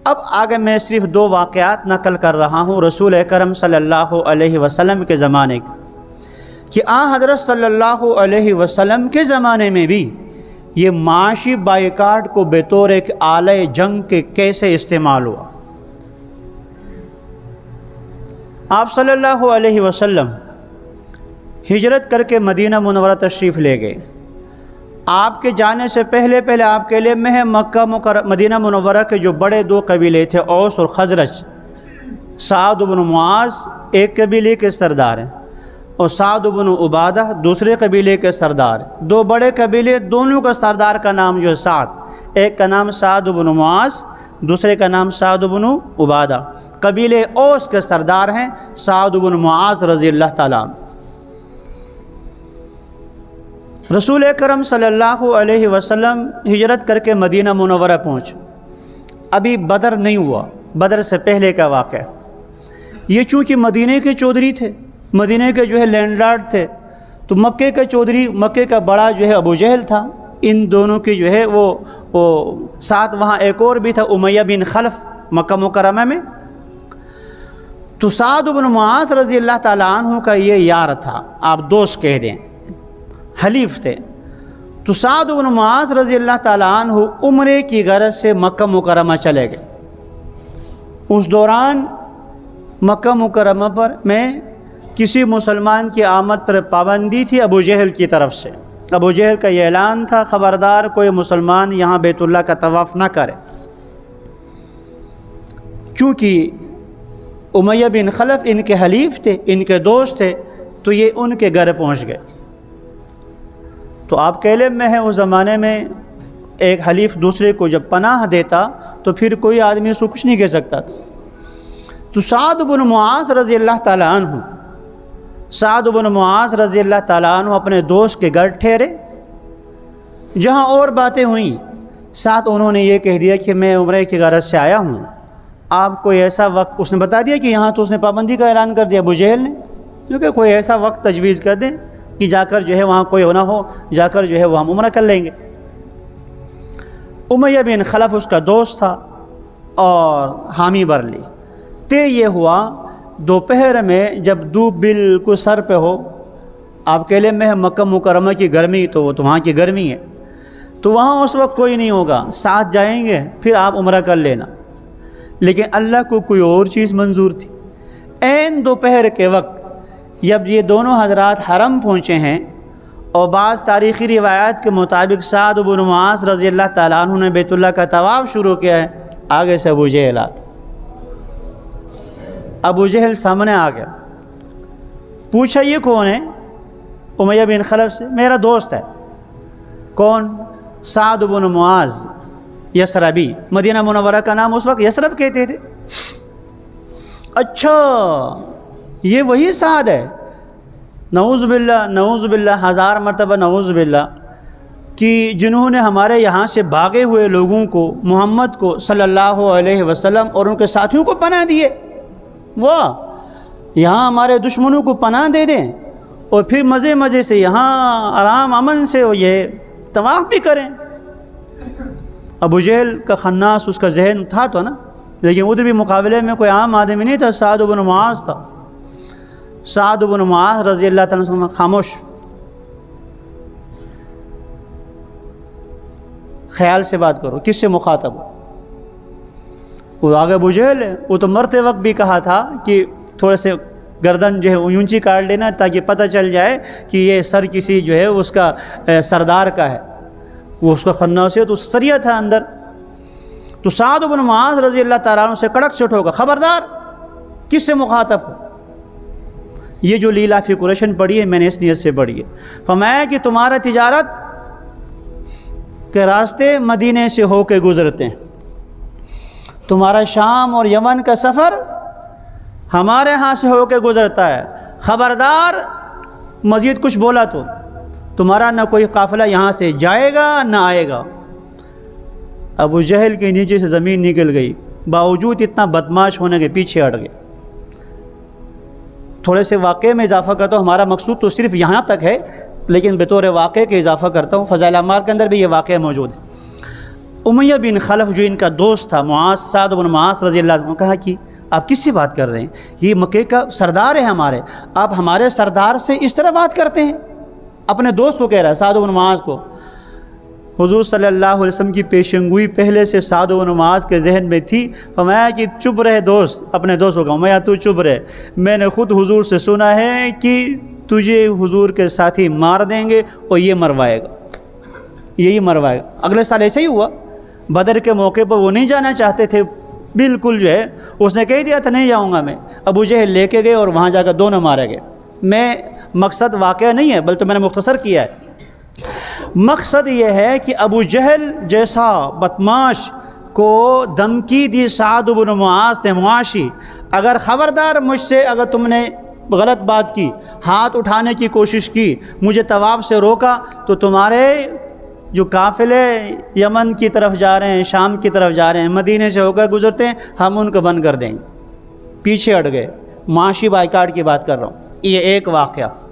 اب آگے میں صرف 2 واقعات نقل کر رہا ہوں رسول اکرم صلی اللہ علیہ وسلم کے زمانے کے، کہ حضرت صلی اللہ علیہ وسلم کے زمانے میں بھی یہ معاشی بائیکاٹ کو بطور ایک آلہ جنگ کے کیسے استعمال ہوا۔ آپ صلی اللہ علیہ وسلم ہجرت کر کے مدینہ منورہ تشریف لے گئے۔ آپ کے جانے سے پہلے آپ کے لیے مدینہ منورہ کے جو بڑے 2 قبیلے تھے، اوس اور خزرج، سعد بن معاذ ایک قبیلے کے سردار ہیں اور سعد بن عبادہ دوسرے قبیلے کے سردار ہیں۔ 2 بڑے قبیلے، دونوں کا سردار کا نام جو ہے سعد، ایک کا نام سعد بن معاذ، دوسرے کا نام سعد بن عبادہ۔ قبیلے اوس کے سردار ہیں سعد بن معاذ رضی اللہ تعالیٰ عنہ۔ رسول اکرم صلی اللہ علیہ وسلم ہجرت کر کے مدینہ منورہ پہنچ۔ ابھی بدر نہیں ہوا، بدر سے پہلے کا واقعہ۔ یہ چونکہ مدینہ کے چودھری تھے، مدینہ کے جو ہے لینڈ لارڈ تھے، تو مکے کا چودھری، مکے کا بڑا جو ہے ابو جہل تھا۔ ان دونوں کی جو ہے وہ ساتھ وہاں ایک اور بھی تھا، امیہ بن خلف، مکہ مکرمہ میں۔ تو سعد بن معاذ رضی اللہ تعالیٰ عنہ کا یہ یار تھا، آپ دوست کہہ دیں، حلیف تھے۔ تو سعد بن معاذ رضی اللہ تعالیٰ عنہ عمرے کی غرض سے مکہ مکرمہ چلے گئے۔ اس دوران مکہ مکرمہ پر میں کسی مسلمان کی آمد پر پابندی تھی ابو جہل کی طرف سے۔ ابو جہل کا یہ اعلان تھا، خبردار کوئی مسلمان یہاں بیت اللہ کا طواف نہ کرے۔ چونکہ امیہ بن خلف ان کے حلیف تھے، ان کے دوست تھے، تو یہ ان کے گھر پہنچ گئے۔ تو آپ کے علم میں ہے اس زمانے میں ایک حلیف دوسرے کو جب پناہ دیتا تو پھر کوئی آدمی اس کو کچھ نہیں کہہ سکتا تھا۔ تو سعد بن معاذ رضی اللہ تعالیٰ عنہ، سعد بن معاذ رضی اللہ تعالیٰ عنہ اپنے دوست کے گھر ٹھہرے۔ جہاں اور باتیں ہوئیں، ساتھ انہوں نے یہ کہہ دیا کہ میں عمرے کی غرض سے آیا ہوں، آپ کوئی ایسا وقت، اس نے بتا دیا کہ یہاں تو اس نے پابندی کا اعلان کر دیا ابو جہل نے، کیونکہ کوئی ایسا وقت تجویز کر دیں کہ جا کر جو ہے وہاں کوئی نہ ہو، جا کر جو ہے وہ ہم عمرہ کر لیں گے۔ امیہ بن خلف اس کا دوست تھا اور حامی بر لی۔ طے یہ ہوا دوپہر میں جب دھوپ بالکل سر پہ ہو، آپ کے لیے میں مکہ مکرمہ کی گرمی، تو وہ تو وہاں کی گرمی ہے، تو وہاں اس وقت کوئی نہیں ہوگا، ساتھ جائیں گے پھر آپ عمرہ کر لینا۔ لیکن اللہ کو کوئی اور چیز منظور تھی۔ عین دوپہر کے وقت جب یہ دونوں حضرات حرم پہنچے ہیں، اور بعض تاریخی روایات کے مطابق سعد بن معاذ رضی اللہ تعالیٰ عنہ نے بیت اللہ کا طواف شروع کیا ہے، آگے سے ابو جہل آ گیا۔ ابو جہل سامنے آ گیا، پوچھا یہ کون ہے؟ امیہ بن خلف سے، میرا دوست ہے۔ کون؟ سعد بن معاذ یثربی، مدینہ منورہ کا نام اس وقت یثرب کہتے تھے۔ اچھا یہ وہی سعد ہے، نعوذ باللہ نعوذ باللہ، 1000 مرتبہ نعوذ باللہ، کہ جنہوں نے ہمارے یہاں سے بھاگے ہوئے لوگوں کو، محمد کو صلی اللہ علیہ وسلم اور ان کے ساتھیوں کو پناہ دیے۔ واہ، یہاں ہمارے دشمنوں کو پناہ دے دیں اور پھر مزے مزے سے یہاں آرام امن سے یہ طواف بھی کریں۔ ابو جہل کا خناس اس کا ذہن تھا تو نا، لیکن ادھر بھی مقابلے میں کوئی عام آدمی نہیں تھا، سعد بن معاذ تھا۔ سعد بن معاذ رضی اللہ تعالیٰ عنہ خاموش، خیال سے بات کرو، کس سے مخاطب ہو؟ وہ آگے ابو جہل ہے، وہ تو مرتے وقت بھی کہا تھا کہ تھوڑے سے گردن جو ہے اونچی کاٹ لینا تاکہ پتہ چل جائے کہ یہ سر کسی جو ہے اس کا سردار کا ہے، وہ اس کا خناس ہے، تو سریہ تھا اندر۔ تو سعد بن معاذ رضی اللہ تعالیٰ عنہ سے کڑک سے ٹھوکا، خبردار، کس سے مخاطب ہو؟ یہ جو لیلا فی قریشن پڑھی ہے میں نے اس نیت سے پڑھی ہے، فرمایا کہ تمہارا تجارت کے راستے مدینے سے ہو کے گزرتے ہیں، تمہارا شام اور یمن کا سفر ہمارے ہاں سے ہو کے گزرتا ہے، خبردار مزید کچھ بولا تو تمہارا نہ کوئی قافلہ یہاں سے جائے گا نہ آئے گا۔ ابو جہل کے نیچے سے زمین نکل گئی، باوجود اتنا بدماش ہونے کے پیچھے ہٹ گئے۔ تھوڑے سے واقعے میں اضافہ کرتا ہوں، ہمارا مقصود تو صرف یہاں تک ہے، لیکن بطور واقعے کے اضافہ کرتا ہوں، فضائل اعمال کے اندر بھی یہ واقعہ موجود ہے۔ امیہ بن خلف جو ان کا دوست تھا معاذ، سعد بن معاذ رضی اللہ عنہ، کہا کہ آپ کس سے بات کر رہے ہیں؟ یہ مکے کا سردار ہے ہمارے، آپ ہمارے سردار سے اس طرح بات کرتے ہیں؟ اپنے دوست کو کہہ رہا ہے، سعد بن معاذ کو۔ حضور صلی اللہ علیہ وسلم کی پیشنگوئی پہلے سے سعد بن معاذ کے ذہن میں تھی، فرمایا کہ چپ رہے دوست، اپنے دوست کو کہا میں تو چپ رہے، میں نے خود حضور سے سنا ہے کہ تجھے حضور کے ساتھی مار دیں گے اور یہ مروائے گا، یہی مروائے گا۔ اگلے سال ایسے ہی ہوا، بدر کے موقع پر وہ نہیں جانا چاہتے تھے، بالکل جو ہے اس نے کہہ دیا تھا نہیں جاؤں گا میں، ابو جہل لے کے گئے اور وہاں جا کر دونوں مارے گئے۔ میں مقصد واقعہ نہیں ہے بلکہ میں نے مختصر کیا ہے، مقصد یہ ہے کہ ابو جہل جیسا بدمعاش کو دھمکی دی سعد بن معاذ نے معاشی، اگر خبردار مجھ سے اگر تم نے غلط بات کی، ہاتھ اٹھانے کی کوشش کی، مجھے طواف سے روکا، تو تمہارے جو قافلے یمن کی طرف جا رہے ہیں، شام کی طرف جا رہے ہیں، مدینے سے ہو کر گزرتے ہیں، ہم ان کو بند کر دیں گے۔ پیچھے ہٹ گئے، معاشی بائیکاٹ کی بات کر رہا ہوں۔ یہ ایک واقعہ۔